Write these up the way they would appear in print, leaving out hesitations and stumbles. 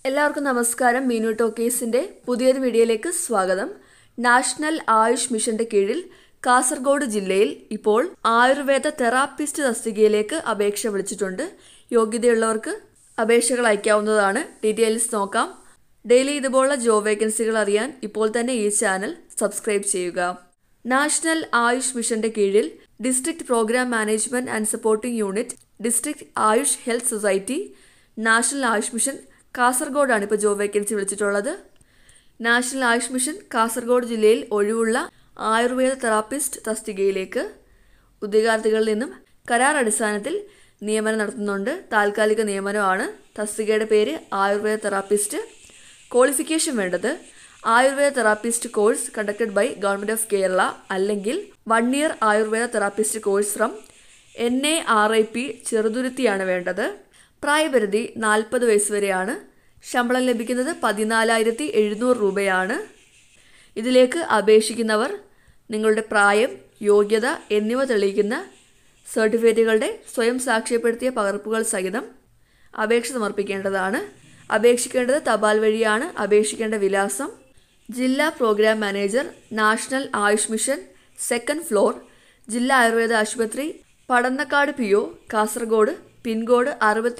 എല്ലാവർക്കും നമസ്കാരം. മീനു ടോക്കീസിന്റെ പുതിയൊരു വീഡിയോയിലേക്ക് സ്വാഗതം. നാഷണൽ ആയുഷ് മിഷന്റെ കീഴിൽ കാസർഗോഡ് ജില്ലയിൽ ഇപ്പോൾ ആയുർവേദ തെറാപ്പിസ്റ്റ് തസ്തികയിലേക്ക് അപേക്ഷ വിളിച്ചിട്ടുണ്ട്. യോഗ്യതയുള്ളവർക്ക് അപേക്ഷകൾ അയക്കാവുന്നതാണ്. ഡീറ്റെയിൽസ് നോക്കാം. ഡെയിലി ഇതുപോലുള്ള ജോബ് വേക്കൻസികൾ അറിയാൻ ഇപ്പോൾ തന്നെ ഈ ചാനൽ സബ്സ്ക്രൈബ് ചെയ്യുക. നാഷണൽ ആയുഷ് മിഷന്റെ കീഴിൽ district program management and supporting unit, district Ayush health society, national Ayush mission കാസർഗോഡാണ് ഇപ്പോൾ ജോബ് വേക്കൻസി വിളിച്ചിട്ടുള്ളത്. നാഷണൽ ആയുഷ് മിഷൻ കാസർഗോഡ് ജില്ലയിൽ ഒഴിവുള്ള ആയുർവേദ തെറാപ്പിസ്റ്റ് തസ്തികയിലേക്ക് ഉദ്യോഗാർത്ഥികളിൽ നിന്നും കരാർ അടിസ്ഥാനത്തിൽ നിയമനം നടത്തുന്നുണ്ട്. താൽക്കാലിക നിയമനമാണ്. തസ്തികയുടെ പേര് ആയുർവേദ തെറാപ്പിസ്റ്റ്. ക്വാളിഫിക്കേഷൻ വേണ്ടത് Ayurveda therapist course conducted by government of Kerala അല്ലെങ്കിൽ 1 year Ayurveda therapist course from NARIP ചെറുതുരുത്തിയാണ് വേണ്ടത്. പ്രായപരിധി 40 വയസ്സ് വരെയാണ്. ശമ്പളം ലഭിക്കുന്നത് 14,700 രൂപയാണ്. ഇതിലേക്ക് അപേക്ഷിക്കുന്നവർ നിങ്ങളുടെ പ്രായം, യോഗ്യത എന്നിവ തെളിയിക്കുന്ന സർട്ടിഫിക്കറ്റുകളുടെ സ്വയം സാക്ഷ്യപ്പെടുത്തിയ പകർപ്പുകൾ സഹിതം അപേക്ഷ സമർപ്പിക്കേണ്ടതാണ്. അപേക്ഷിക്കേണ്ടത് തപാൽ വഴിയാണ്. അപേക്ഷിക്കേണ്ട വിലാസം: ജില്ലാ program manager, national Ayush mission, 2nd floor, ജില്ലാ ആയുർവേദ ആശുപത്രി, പടന്നക്കാട് PO, കാസർഗോഡ്. പിൻകോഡ്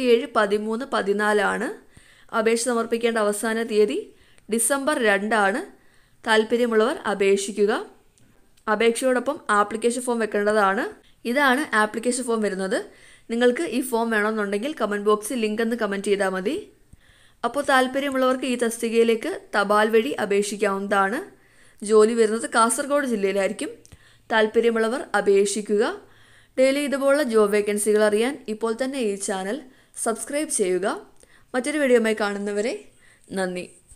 671314 ആണ്. അപേക്ഷ സമർപ്പിക്കേണ്ട അവസാന തീയതി December 2 ആണ്. താല്പര്യമുള്ളവർ അപേക്ഷിക്കുക. അപേക്ഷയോടൊപ്പം ആപ്ലിക്കേഷൻ ഫോം വെക്കേണ്ടതാണ്. ഇതാണ് ആപ്ലിക്കേഷൻ ഫോം വരുന്നത്. നിങ്ങൾക്ക് ഈ ഫോം വേണമെന്നുണ്ടെങ്കിൽ കമൻറ്റ് ബോക്സിൽ ലിങ്ക് എന്ന് കമൻറ്റ് ചെയ്താൽ മതി. അപ്പോൾ താല്പര്യമുള്ളവർക്ക് ഈ തസ്തികയിലേക്ക് തപാൽ വഴി അപേക്ഷിക്കാവുന്നതാണ്. ജോലി വരുന്നത് കാസർഗോഡ് ജില്ലയിലായിരിക്കും. താല്പര്യമുള്ളവർ അപേക്ഷിക്കുക. ഡെയിലി ഇതുപോലുള്ള ജോബ് വേക്കൻസികൾ അറിയാൻ ഇപ്പോൾ തന്നെ ഈ ചാനൽ സബ്സ്ക്രൈബ് ചെയ്യുക. മറ്റൊരു വീഡിയോയുമായി കാണുന്നവരെ നന്ദി.